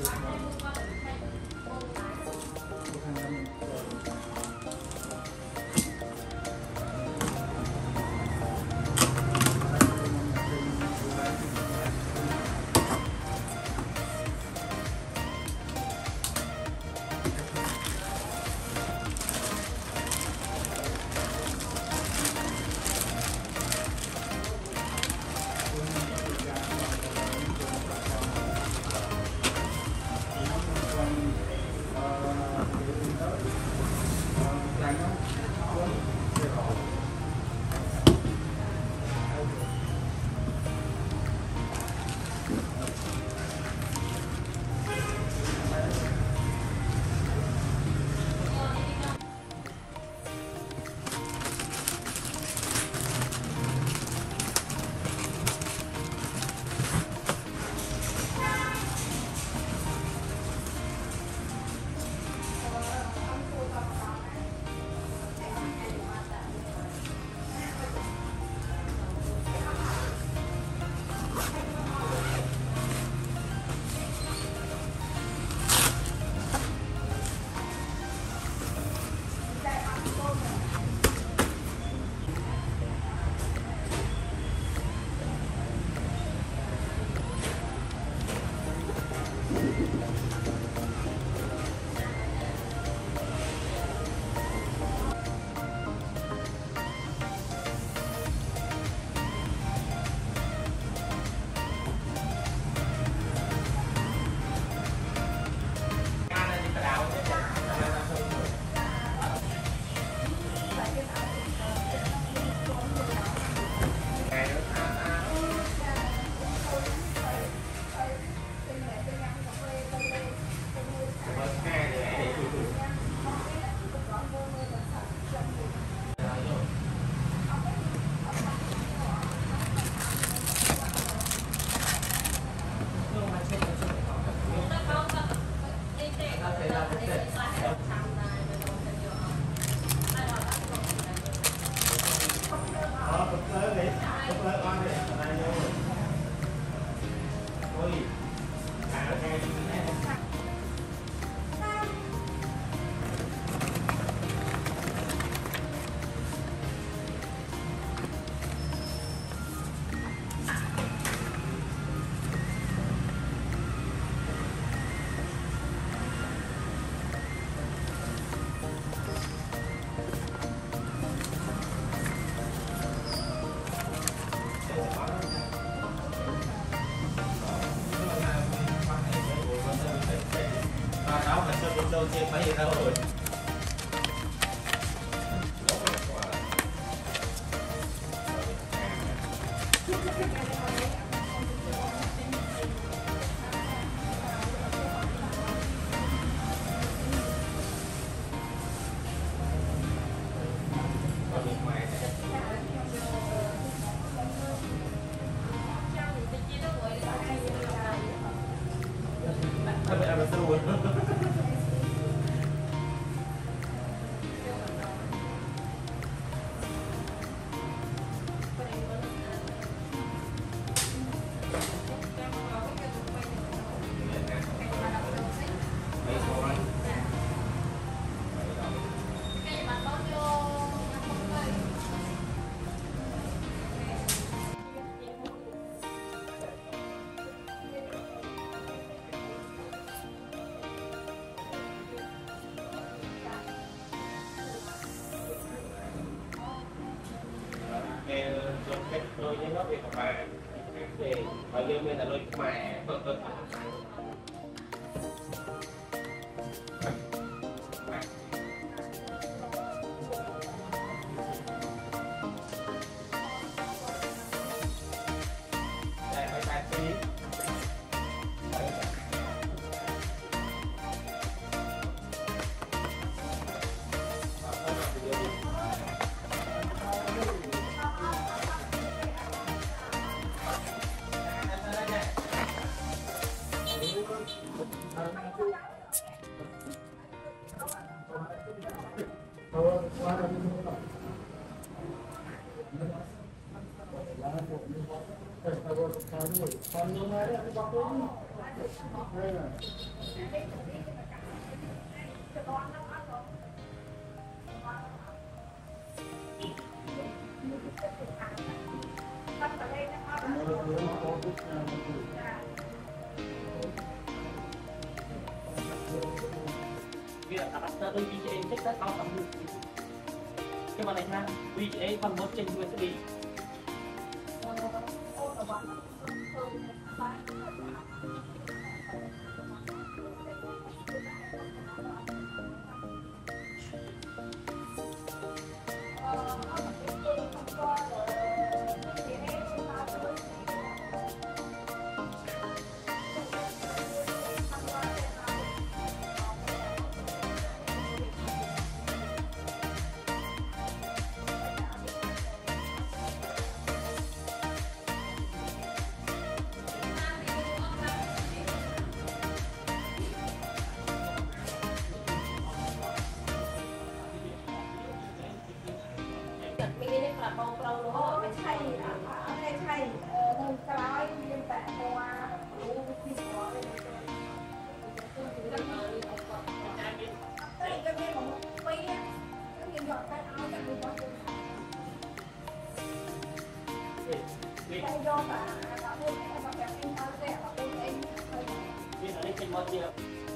đâu trên mấy đâu rồi. Đôi với nó việc của bạn thì họ dương bên là đôi mẹ Con việc adapter đôi VGA chắc rất cao tầm được cái mà này ha VGA còn một trên USB ไม่ใช่ไม่ใช่เดินกล้อยเดินแปะตัวรู้ที่หัวเลยก็มีของปีก็มีหยอดไปเอาจากมือตัวเองไปโยนอ่ะแบบพูดให้แบบเป็นเขาเสียแบบเป็นเองนี่อันนี้เป็นมอเตอร์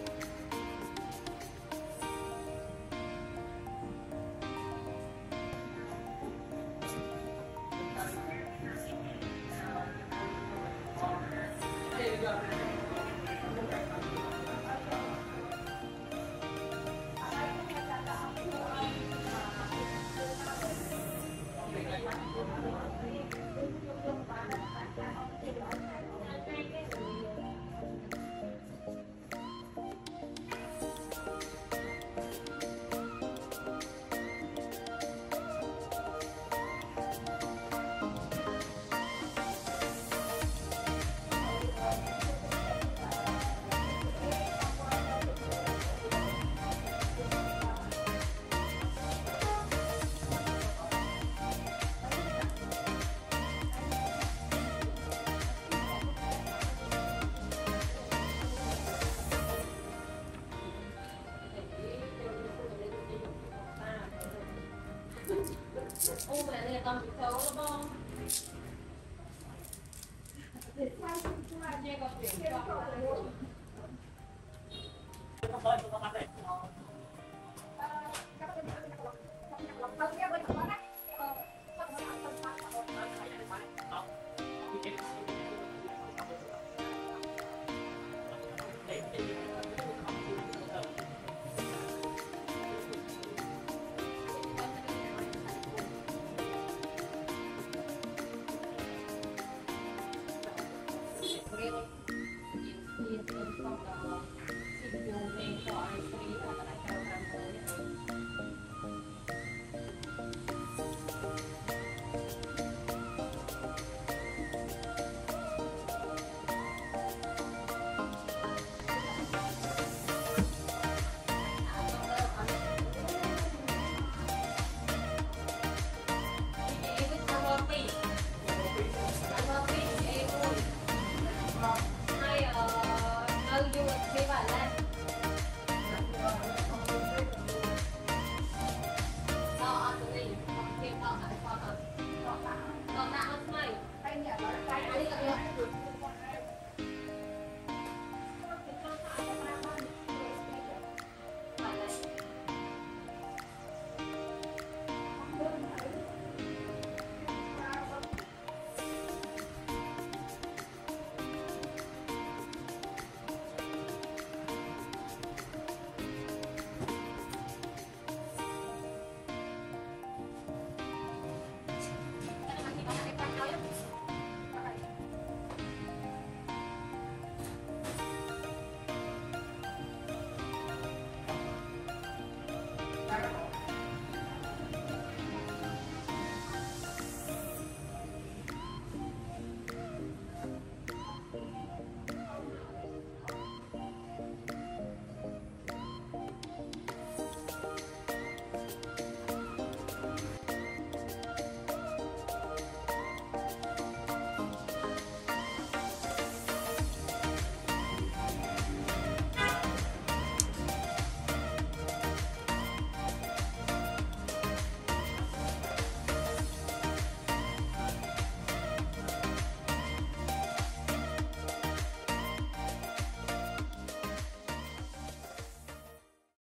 ô mẹ này còn bị xấu đúng không? để qua chúng ta Chưa có chuyện chưa có không tới không có bắt đấy